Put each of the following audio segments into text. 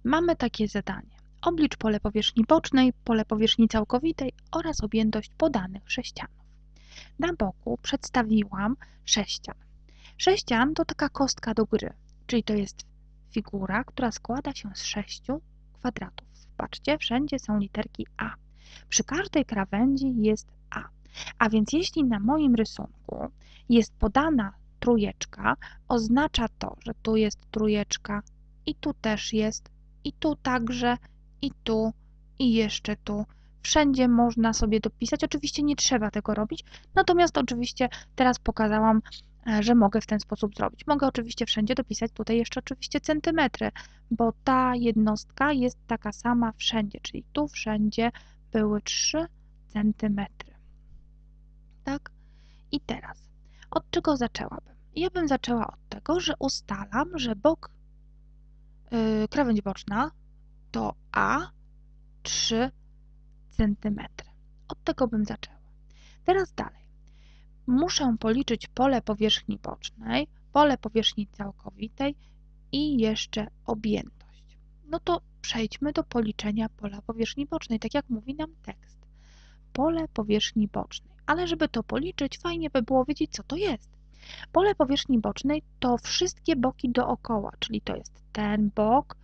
Mamy takie zadanie. Oblicz pole powierzchni bocznej, pole powierzchni całkowitej oraz objętość podanych sześcianów. Na boku przedstawiłam sześcian. Sześcian to taka kostka do gry, czyli to jest figura, która składa się z 6 kwadratów. Zobaczcie, wszędzie są literki A. Przy każdej krawędzi jest A. A więc jeśli na moim rysunku jest podana trójeczka, oznacza to, że tu jest trójeczka i tu też jest, i tu także, i tu, i jeszcze tu. Wszędzie można sobie dopisać. Oczywiście nie trzeba tego robić, natomiast oczywiście teraz pokazałam, że mogę w ten sposób zrobić. Mogę oczywiście wszędzie dopisać tutaj jeszcze oczywiście centymetry, bo ta jednostka jest taka sama wszędzie, czyli tu wszędzie były 3 centymetry. Tak? I teraz, od czego zaczęłabym? Ja bym zaczęła od tego, że ustalam, że krawędź boczna to A 3 cm. Od tego bym zaczęła. Teraz dalej. Muszę policzyć pole powierzchni bocznej, pole powierzchni całkowitej i jeszcze objętość. No to przejdźmy do policzenia pola powierzchni bocznej, tak jak mówi nam tekst. Pole powierzchni bocznej. Ale żeby to policzyć, fajnie by było wiedzieć, co to jest. Pole powierzchni bocznej to wszystkie boki dookoła, czyli to jest ten bok,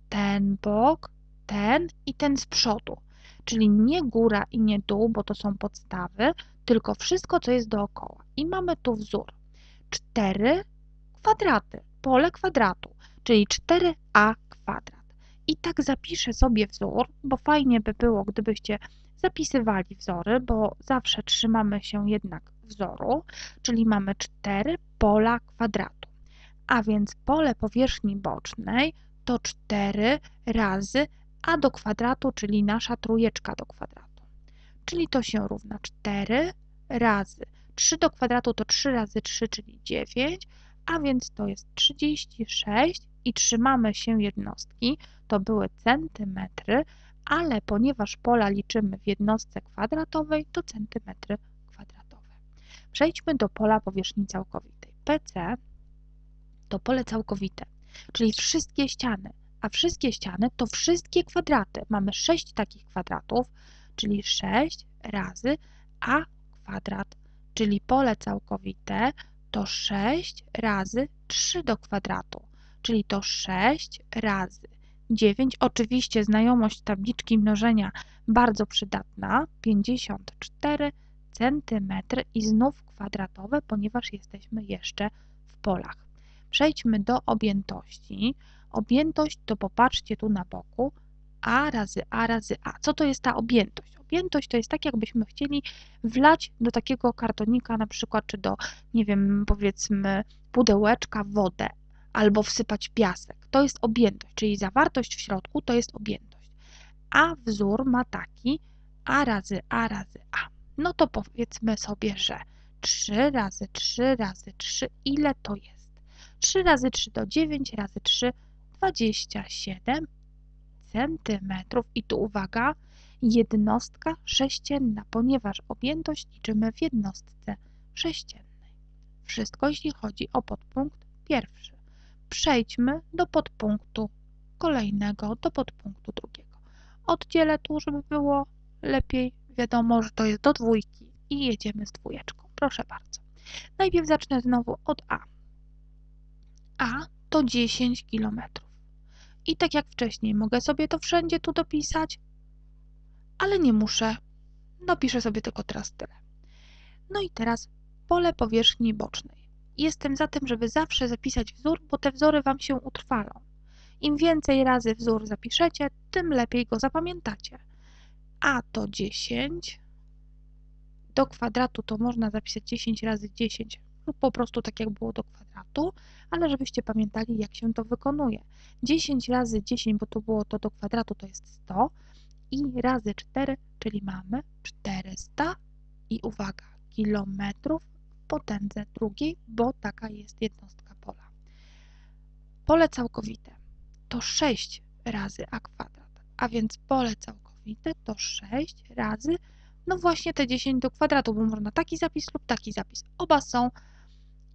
ten i ten z przodu. Czyli nie góra i nie dół, bo to są podstawy, tylko wszystko, co jest dookoła. I mamy tu wzór. 4 kwadraty, pole kwadratu, czyli 4a kwadrat. I tak zapiszę sobie wzór, bo fajnie by było, gdybyście zapisywali wzory, bo zawsze trzymamy się jednak wzoru, czyli mamy 4 pola kwadratu. A więc pole powierzchni bocznej to 4 razy a do kwadratu, czyli nasza trójeczka do kwadratu. Czyli to się równa 4 razy 3 do kwadratu to 3 razy 3, czyli 9, a więc to jest 36 i trzymamy się jednostki, to były centymetry, ale ponieważ pola liczymy w jednostce kwadratowej, to centymetry kwadratowe. Przejdźmy do pola powierzchni całkowitej. PC to pole całkowite, czyli wszystkie ściany, a wszystkie ściany to wszystkie kwadraty. Mamy 6 takich kwadratów, czyli 6 razy a kwadrat, czyli pole całkowite to 6 razy 3 do kwadratu, czyli to 6 razy 9. Oczywiście znajomość tabliczki mnożenia bardzo przydatna, 54 cm i znów kwadratowe, ponieważ jesteśmy jeszcze w polach. Przejdźmy do objętości. Objętość to popatrzcie tu na boku, a razy a razy a. Co to jest ta objętość? Objętość to jest tak, jakbyśmy chcieli wlać do takiego kartonika na przykład, czy do, nie wiem, powiedzmy pudełeczka wodę, albo wsypać piasek. To jest objętość, czyli zawartość w środku to jest objętość. A wzór ma taki a razy a razy a. No to powiedzmy sobie, że 3 razy 3 razy 3, ile to jest? 3 razy 3 to 9, razy 3, 27 centymetrów. I tu uwaga, jednostka sześcienna, ponieważ objętość liczymy w jednostce sześciennej. Wszystko, jeśli chodzi o podpunkt pierwszy. Przejdźmy do podpunktu kolejnego, do podpunktu drugiego. Oddzielę tu, żeby było lepiej wiadomo, że to jest do dwójki i jedziemy z dwójeczką. Proszę bardzo. Najpierw zacznę znowu od A. A to 10 km. I tak jak wcześniej, mogę sobie to wszędzie tu dopisać, ale nie muszę. Dopiszę sobie tylko teraz tyle. No i teraz pole powierzchni bocznej. Jestem za tym, żeby zawsze zapisać wzór, bo te wzory Wam się utrwalą. Im więcej razy wzór zapiszecie, tym lepiej go zapamiętacie. A to 10. Do kwadratu to można zapisać 10 razy 10 lub po prostu tak jak było do kwadratu, ale żebyście pamiętali, jak się to wykonuje. 10 razy 10, bo tu było to do kwadratu, to jest 100 i razy 4, czyli mamy 400 i uwaga, kilometrów w potędze drugiej, bo taka jest jednostka pola. Pole całkowite to 6 razy a kwadrat, a więc pole całkowite to 6 razy, no właśnie te 10 do kwadratu, bo można taki zapis lub taki zapis. Oba są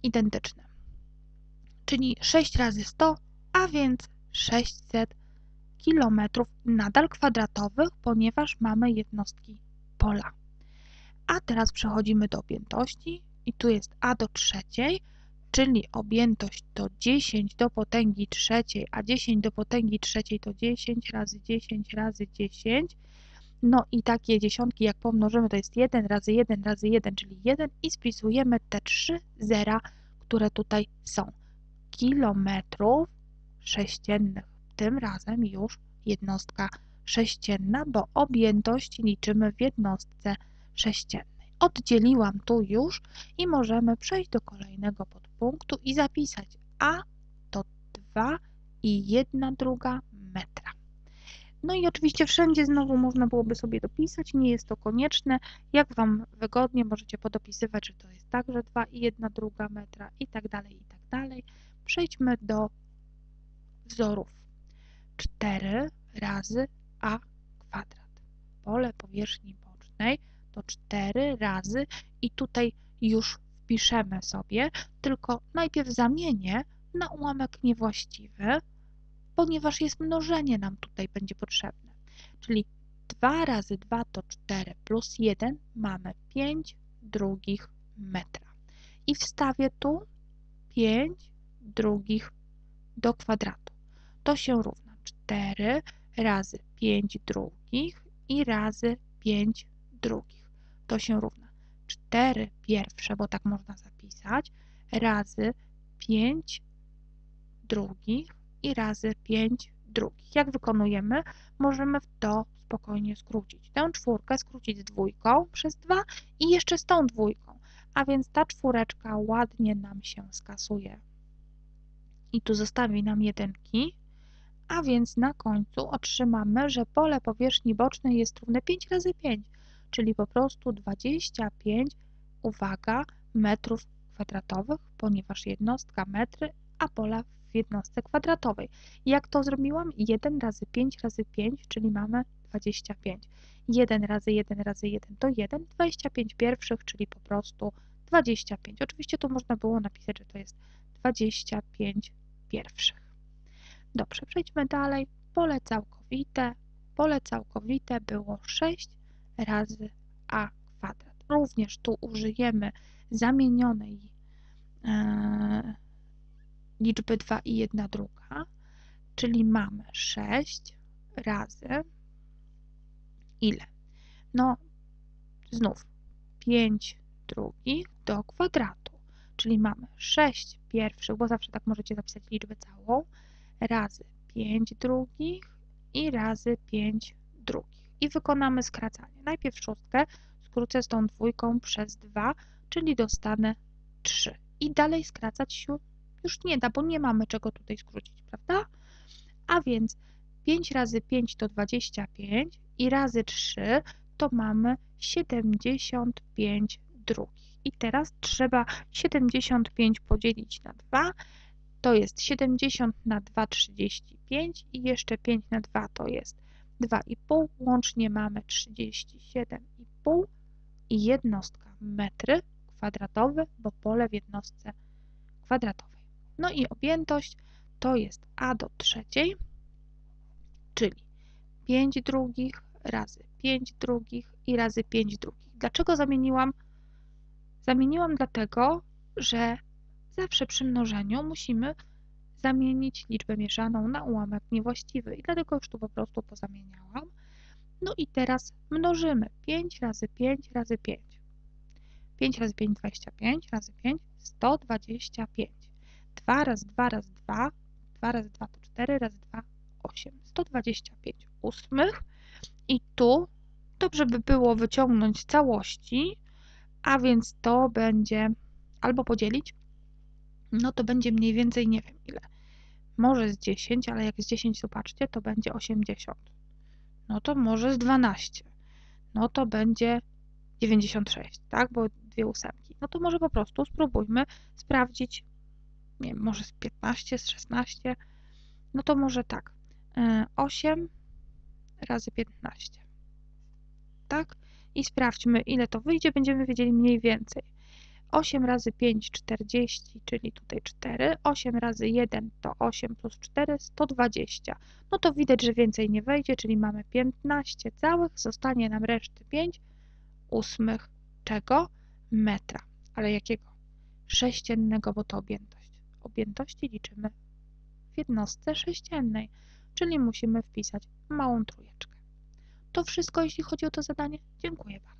identyczne. Czyli 6 razy 100, a więc 600 kilometrów, nadal kwadratowych, ponieważ mamy jednostki pola. A teraz przechodzimy do objętości i tu jest a do trzeciej, czyli objętość to 10 do potęgi trzeciej, a 10 do potęgi trzeciej to 10 razy 10 razy 10. No i takie dziesiątki jak pomnożymy to jest 1 razy 1 razy 1, czyli 1 i spisujemy te 3 zera, które tutaj są. Kilometrów sześciennych. Tym razem już jednostka sześcienna, bo objętość liczymy w jednostce sześciennej. Oddzieliłam tu już i możemy przejść do kolejnego podpunktu i zapisać a to 2,1 metra. No i oczywiście wszędzie znowu można byłoby sobie dopisać, nie jest to konieczne. Jak Wam wygodnie, możecie podopisywać, że to jest także 2,1 metra i tak dalej, i tak dalej. Przejdźmy do wzorów. 4 razy a kwadrat. Pole powierzchni bocznej to 4 razy i tutaj już wpiszemy sobie, tylko najpierw zamienię na ułamek niewłaściwy, ponieważ jest mnożenie nam tutaj będzie potrzebne. Czyli 2 razy 2 to 4 plus 1 mamy 5 drugich metra. I wstawię tu 5 drugich do kwadratu. To się równa 4 razy 5 drugich i razy 5 drugich. To się równa 4 pierwsze, bo tak można zapisać, razy 5 drugich i razy 5 drugich. Jak wykonujemy? Możemy to spokojnie skrócić. Tę czwórkę skrócić z dwójką przez 2 i jeszcze z tą dwójką. A więc ta czwóreczka ładnie nam się skasuje. I tu zostawi nam jedynki. A więc na końcu otrzymamy, że pole powierzchni bocznej jest równe 5 razy 5, czyli po prostu 25, uwaga, metrów kwadratowych, ponieważ jednostka metry, a pola w jednostce kwadratowej. Jak to zrobiłam? 1 razy 5 razy 5, czyli mamy 25. 1 razy 1 razy 1 to 1, 25 pierwszych, czyli po prostu 25. Oczywiście tu można było napisać, że to jest 25 pierwszych. Dobrze, przejdźmy dalej. Pole całkowite. Pole całkowite było 6 razy a kwadrat. Również tu użyjemy zamienionej liczby 2,1, czyli mamy 6 razy ile? No, znów 5 drugich do kwadratu, czyli mamy 6 pierwszych, bo zawsze tak możecie zapisać liczbę całą, razy 5 drugich i razy 5 drugich. I wykonamy skracanie. Najpierw szóstkę skrócę z tą dwójką przez 2, czyli dostanę 3. I dalej skracać się już nie da, bo nie mamy czego tutaj skrócić, prawda? A więc 5 razy 5 to 25 i razy 3 to mamy 75 drugich. I teraz trzeba 75 podzielić na 2, to jest 70 na 2, 35 i jeszcze 5 na 2 to jest 2,5. Łącznie mamy 37,5 i jednostka metry kwadratowe, bo pole w jednostce kwadratowej. No i objętość to jest a do trzeciej, czyli 5 drugich razy 5 drugich i razy 5 drugich. Dlaczego zamieniłam? Zamieniłam dlatego, że zawsze przy mnożeniu musimy zamienić liczbę mieszaną na ułamek niewłaściwy i dlatego już tu po prostu pozamieniałam. No i teraz mnożymy 5 razy 5 razy 5. 5 razy 5, 25, razy 5, 125. 2 razy 2 razy 2, 2 razy 2 to 4, razy 2, 8. 125 ósmych. I tu dobrze by było wyciągnąć całości, a więc to będzie albo podzielić, no to będzie mniej więcej, nie wiem ile, może z 10, ale jak z 10 zobaczcie, to będzie 80. No to może z 12, no to będzie 96, tak, bo dwie ósemki. No to może po prostu spróbujmy sprawdzić, nie wiem, może z 15, z 16, no to może tak, 8 razy 15, tak, i sprawdźmy ile to wyjdzie, będziemy wiedzieli mniej więcej. 8 razy 5, 40, czyli tutaj 4. 8 razy 1 to 8 plus 4, 120. No to widać, że więcej nie wejdzie, czyli mamy 15 całych, zostanie nam reszty 5 ósmych czego? Metra. Ale jakiego? Sześciennego, bo to objętość. Objętości liczymy w jednostce sześciennej, czyli musimy wpisać małą trójeczkę. To wszystko, jeśli chodzi o to zadanie. Dziękuję bardzo.